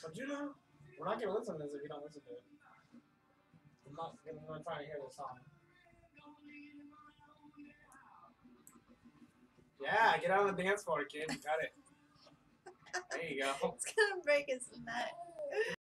But you know, we're not gonna listen to this if you don't listen to it. I'm not gonna try to hear the song. Yeah, get out on the dance floor, kid. You got it. There you go. It's gonna break his neck.